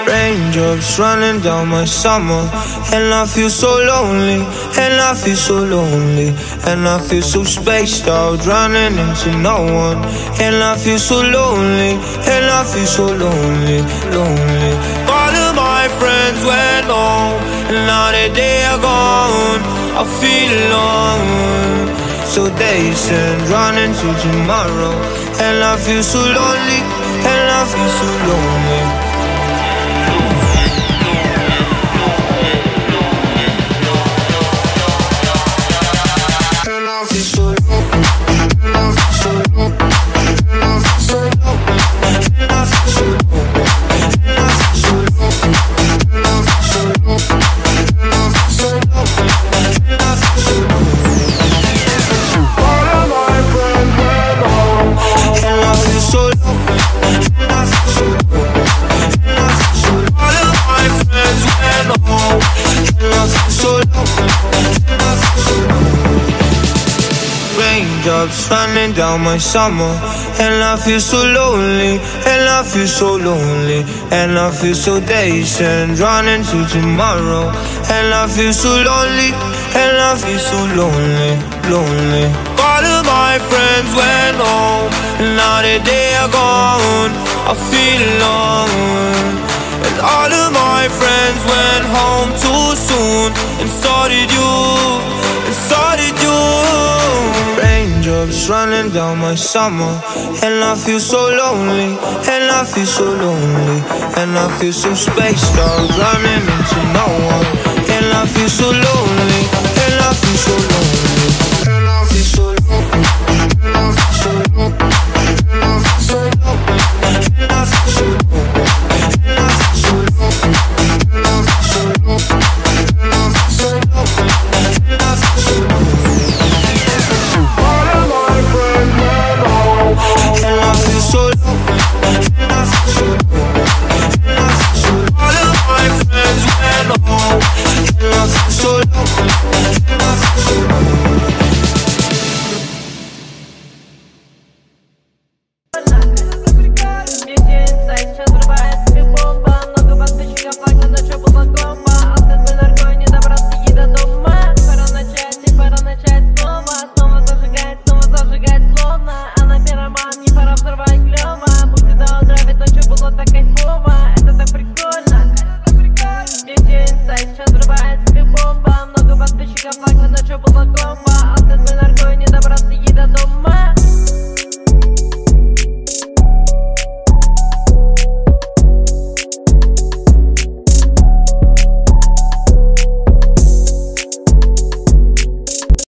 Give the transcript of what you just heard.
Raindrops running down my summer, and I feel so lonely, and I feel so lonely, and I feel so spaced out, running into no one. And I feel so lonely, and I feel so lonely, lonely. All of my friends went home, and now that they are gone, I feel alone. So they send running to tomorrow, and I feel so lonely, and I feel so lonely. Raindrops running down my summer, and I feel so lonely, and I feel so lonely, and I feel so dazed and running to tomorrow. And I feel so lonely, and I feel so lonely, lonely. All of my friends went home, and now that they are gone, I feel alone. And all of my friends went home too soon, and so did you, and so did you. Raindrops running down my summer, and I feel so lonely, and I feel so lonely, and I feel so spaced out, running into no one. And I feel so lonely, and I feel so lonely.